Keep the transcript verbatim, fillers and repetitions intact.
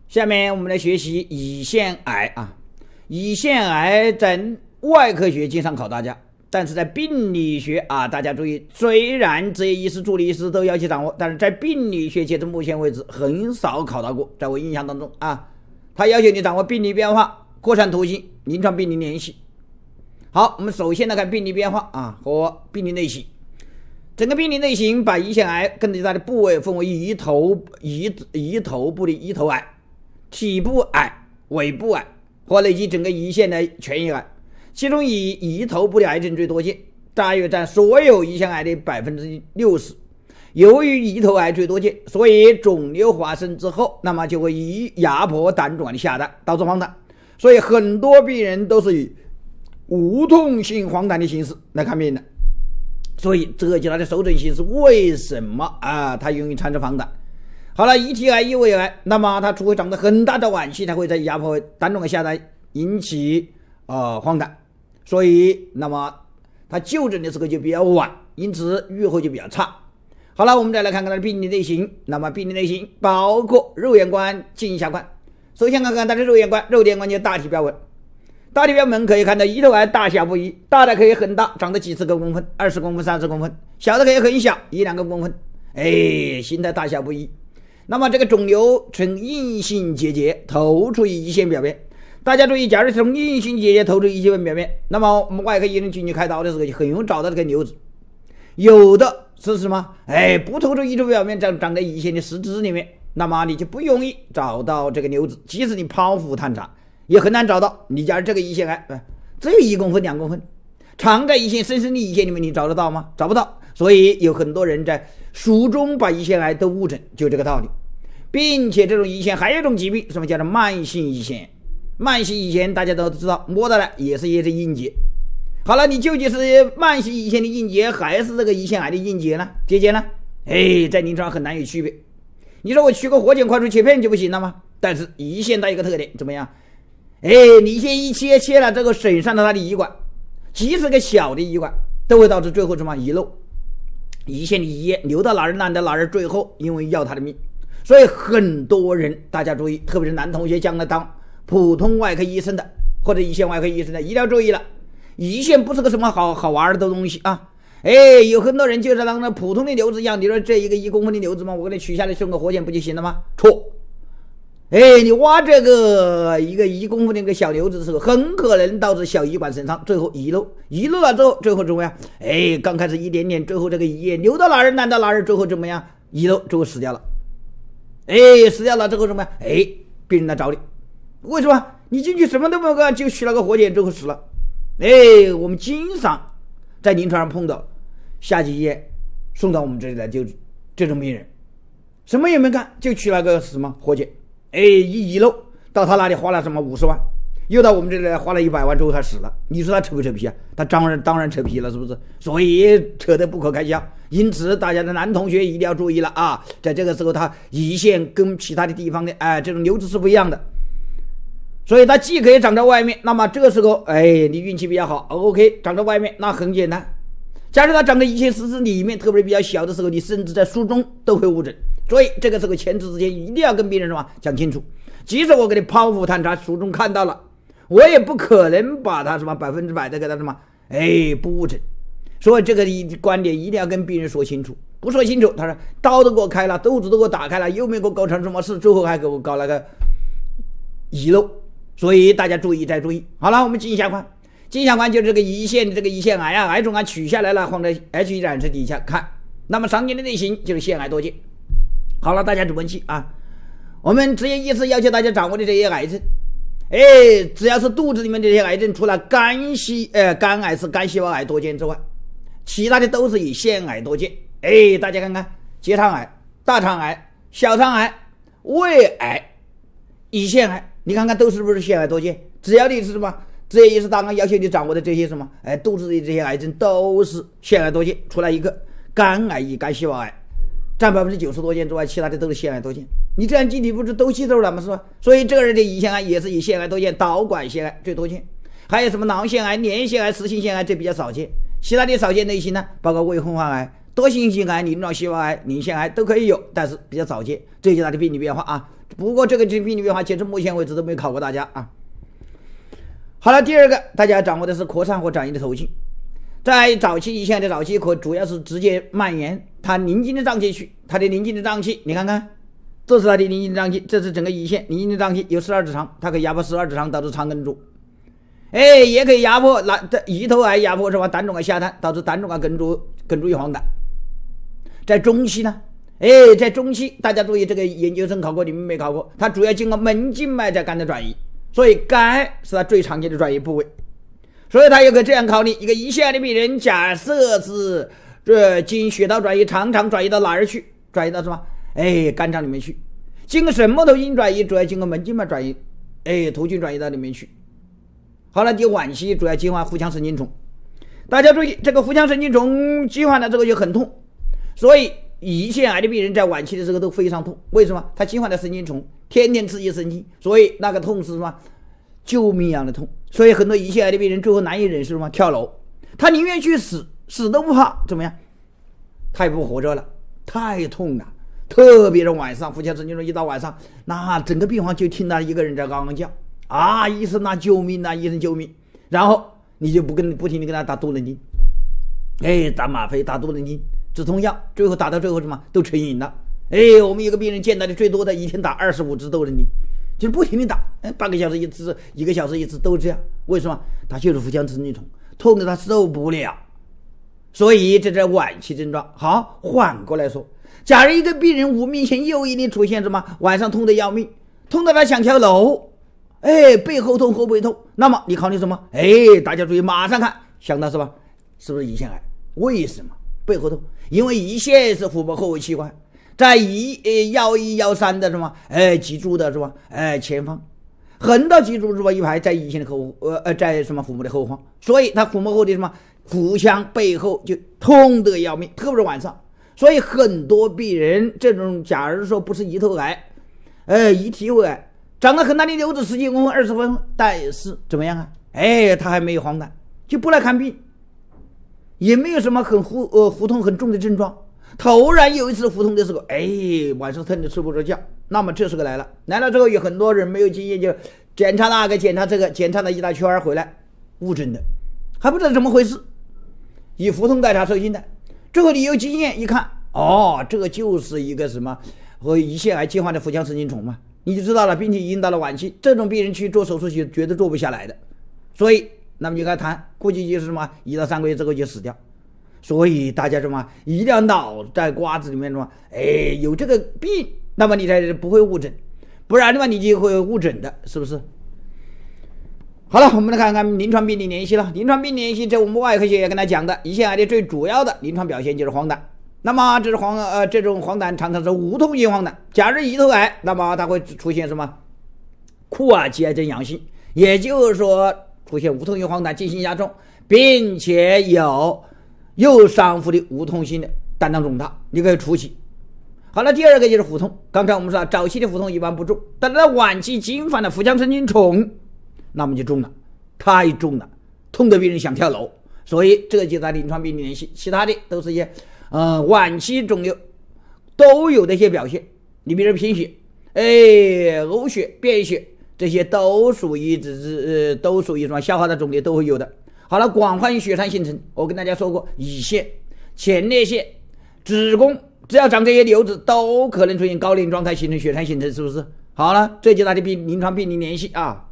下面我们来学习胰腺癌啊。胰腺癌在外科学经常考大家，但是在病理学啊，大家注意，虽然这些医师、助理医师都要去掌握，但是在病理学截至目前为止很少考到过。在我印象当中啊，他要求你掌握病理变化、扩散途径、临床病理联系。好，我们首先来看病理变化啊和病理类型。整个病理类型把胰腺癌根据它的部位分为胰头、胰胰头部的胰头癌、体部癌、尾部癌或累及整个胰腺的全胰癌。其中以胰头部的癌症最多见，大约占所有胰腺癌的 百分之六十。 由于胰头癌最多见，所以肿瘤发生之后，那么就会以压迫胆管的下单，导致黄疸。所以很多病人都是以无痛性黄疸的形式来看病的。所以这就是它的手诊形式，为什么啊它容易产生黄疸？好了，胰体癌、胰胃癌，那么它除非长得很大的晚期，它会在压迫胆管下单，引起呃黄疸。所以那么它就诊的时候就比较晚，因此预后就比较差。好了，我们再来看看它的病理类型。那么病理类型包括肉眼观、镜下观。首先看看它的肉眼观，肉眼观就是大体标纹。大体标纹可以看到胰头癌大小不一，大的可以很大，长得几十个公分、二十公分、三十公分；小的可以很小，一两个公分。哎，形态大小不一。那么这个肿瘤呈硬性结节透出胰腺表面。大家注意，假如从硬性结节透出胰腺表面，那么我们外科医生进去开刀的时候就很容易找到这个瘤子。有的是什么？哎，不透出胰腺表面，长长在胰腺的实质里面，那么你就不容易找到这个瘤子，即使你剖腹探查也很难找到。你假如这个胰腺癌只有一公分、两公分，藏在胰腺深深的胰腺里面，你找得到吗？找不到。所以有很多人在书中把胰腺癌都误诊，就这个道理。并且这种胰腺还有一种疾病，什么叫做慢性胰腺？慢性胰腺大家都知道，摸到了也是也是硬结。好了，你究竟是慢性胰腺的硬结，还是这个胰腺癌的硬结呢？结节呢？哎，在临床很难有区别。你说我取个活检快速切片就不行了吗？但是胰腺它有一个特点，怎么样？哎，你先一切切了这个损伤了它的胰管，即使个小的胰管都会导致最后什么遗漏，胰腺的胰液流到哪儿烂到哪儿，最后因为要他的命。所以很多人大家注意，特别是男同学将来当普通外科医生的或者胰腺外科医生的，一定要注意了，胰腺不是个什么好好玩的东西啊！哎，有很多人就是当那普通的瘤子一样，你说这一个一公分的瘤子嘛，我给你取下来送个活检不就行了吗？错！哎，你挖这个一个一公分的一个小瘤子的时候，很可能导致小胰管损伤，最后遗漏，遗漏了之后，最后怎么样？哎，刚开始一点点，最后这个胰液流到哪儿烂到哪儿，最后怎么样？遗漏，最后死掉了。哎，死掉了之后怎么样？哎，病人来找你，为什么？你进去什么都没有干，就取了个活检，最后死了。哎，我们经常在临床上碰到下级医院送到我们这里来，就这种病人，什么也没干，就取了个什么活检，哎，一遗漏到他那里花了什么五十万，又到我们这里来花了一百万，最后他死了。你说他扯不扯皮啊？他当然当然扯皮了，是不是？所以扯得不可开交。因此，大家的男同学一定要注意了啊！在这个时候，他胰腺跟其他的地方的哎、呃、这种瘤子是不一样的，所以它既可以长在外面，那么这个时候，哎，你运气比较好 ，OK， 长在外面那很简单。假如它长在胰腺实质里面，特别比较小的时候，你甚至在书中都会误诊。所以这个时候前置之前一定要跟病人什么讲清楚。即使我给你剖腹探查，书中看到了，我也不可能把它什么百分之百的给它什么哎不误诊。所以这个观点一定要跟病人说清楚，不说清楚，他说刀都给我开了，肚子都给我打开了，又没给我搞成什么事，最后还给我搞了个遗漏。所以大家注意再注意。好了，我们镜下观，镜下观就是这个胰腺的这个胰腺癌啊，癌种啊取下来了，放在 H 染色底下看，那么常见的类型就是腺癌多见。好了，大家注意记啊，我们职业医师要求大家掌握的这些癌症，哎，只要是肚子里面这些癌症，除了肝细呃肝癌是肝细胞癌多见之外，其他的都是以腺癌多见。哎，大家看看，结肠癌、大肠癌、小肠癌、胃癌、胰腺癌，你看看都是不是腺癌多见？只要你是什么职业医师当然要求你掌握的这些什么，哎，肚子里这些癌症都是腺癌多见。除了一个肝癌与肝细胞癌占百分之九十多见之外，其他的都是腺癌多见。你这样记你不是都记住了吗？是吧？所以这个人的胰腺癌也是以腺癌多见，导管腺癌最多见，还有什么囊腺癌、粘腺癌、实性腺癌，这比较少见。其他的少见类型呢，包括未婚患癌、 多形性癌、鳞状细胞癌、鳞腺癌都可以有，但是比较少见。这就是它的病理变化啊。不过这个病理变化，截至目前为止都没有考过大家啊。好了，第二个大家要掌握的是扩散或转移的途径。在早期胰腺癌的早期，可主要是直接蔓延它邻近的脏器区，它的邻近的脏器，你看看，这是它的邻近的脏器，这是整个胰腺邻近的脏器有十二指肠，它可以压迫十二指肠，导致肠梗阻。哎，也可以压迫那胰头癌，压迫什么胆种癌下瘫，导致胆种癌梗阻梗阻于黄疸。在中期呢，哎，在中期大家注意，这个研究生考过，你们没考过，它主要经过门静脉在肝的转移，所以肝是它最常见的转移部位。所以它有个这样考虑，一个胰腺癌的病人，假设是这经血道转移，常常转移到哪儿去？转移到什么？哎，肝脏里面去。经过什么途径转移？主要经过门静脉转移，哎，途径转移到里面去。好了，第晚期主要激发腹腔神经丛。大家注意，这个腹腔神经丛激发了之后就很痛，所以胰腺癌的病人在晚期的时候都非常痛。为什么？他激发了神经丛，天天刺激神经，所以那个痛是什么？救命一样的痛。所以很多胰腺癌的病人最后难以忍受什么？跳楼，他宁愿去死，死都不怕怎么样？他也不活着了，太痛了。特别是晚上，腹腔神经丛一到晚上，那整个病房就听到一个人在嗷嗷叫。啊！医生啊，救命啊！医生救命！然后你就不跟不停地跟他打多棱丁，哎，打吗啡、打多棱丁、止痛药，最后打到最后什么都成瘾了。哎，我们有个病人见到的最多的一天打二十五支多棱丁，就是不停地打，哎，半个小时一次，一个小时一次都这样。为什么？他就是腹腔神经丛痛得他受不了，所以这是晚期症状。好，反过来说，假如一个病人无明显诱因的出现什么晚上痛得要命，痛得他想跳楼。哎，背后痛后背痛，那么你考虑什么？哎，大家注意，马上看，想到是吧？是不是胰腺癌？为什么背后痛？因为胰腺是腹部后位器官，在胰呃幺一幺三的什么哎脊柱的是吧？哎前方，横到脊柱是吧？一排在胰腺的后呃呃在什么腹部的后方，所以它腹部后的什么腹腔背后就痛得要命，特别是晚上。所以很多病人这种，假如说不是胰头癌，哎胰体位癌。长了很大的瘤子，十几公分、二十分，但是怎么样啊？哎，他还没有黄疸，就不来看病，也没有什么很腹呃腹痛很重的症状。突然有一次腹痛的时候，哎，晚上疼得睡不着觉。那么这时候来了，来了之后有很多人没有经验，就检查那个检查这个，检查了一大圈回来，误诊的，还不知道怎么回事，以腹痛代查受精的。最后你有经验一看，哦，这个就是一个什么和胰腺癌激发的腹腔神经丛嘛。你就知道了，并且已经到了晚期，这种病人去做手术是绝对做不下来的，所以那么就跟他谈，估计就是什么一到三个月之后就死掉。所以大家什么一定要脑在瓜子里面什么，哎，有这个病，那么你才不会误诊，不然的话你就会误诊的，是不是？好了，我们来看看临床病理联系了。临床病理联系，在我们外科学也跟他讲的，胰腺癌的最主要的临床表现就是黄疸。那么这是黄呃这种黄疸常常是无痛性黄疸。假如胰头癌，那么它会出现什么库尔奇癌症阳性，也就是说出现无痛性黄疸进行加重，并且有右上腹的无痛性的胆囊肿大，你可以出血。好了，第二个就是腹痛。刚才我们说早期的腹痛一般不重，但在晚期侵犯了腹腔神经丛，那么就重了，太重了，痛得病人想跳楼。所以这个就是它临床病理联系，其他的都是一些呃，晚期肿瘤都有的一些表现，你比如贫血、哎，呕血、便血，这些都属于只是呃，都属于什么消化道肿瘤都会有的。好了，广泛血栓形成，我跟大家说过，胰腺、前列腺、子宫，只要长这些瘤子，都可能出现高龄状态形成血栓形成，是不是？好了，这就是它的病临床病理联系啊。